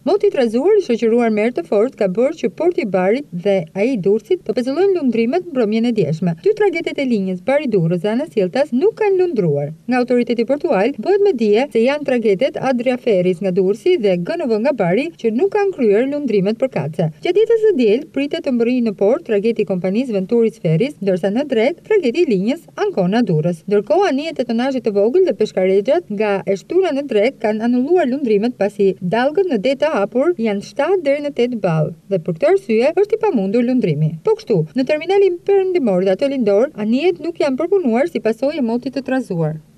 Moti i trazuar i shoqëruar me erë të fortë ka bërë që porti i Barit dhe ai i Durrësit të pezëllojnë lundrimet mbrëmjen e djeshme. Dy tragetet e linjës Bari-Durrës dhe Ana-Sjelltas nuk kanë lundruar. Nga autoriteti portual bëhet me dije se janë tragetet Adria Ferris nga Durrësi dhe GNV nga Bari që nuk kanë kryer lundrimet përkatëse. Gjatë ditës së diel pritet të mbërrijë në port trageti i kompanisë Venturis Ferris, ndërsa në dret trageti i linjës Ancona-Durrës. Ndërkohë anijet e tonazhit të vogël dhe peshkarexhat nga e shtura në dret kanë anulluar lundrimet pasi dallgët në det të hapur janë 7 deri në 8 ball dhe për këtë arsye është i pamundur lundrimi. Po kështu, në terminalin perëndimor dhe atë lindor, anijet nuk janë përpunuar si pasojë e motit të trazuar.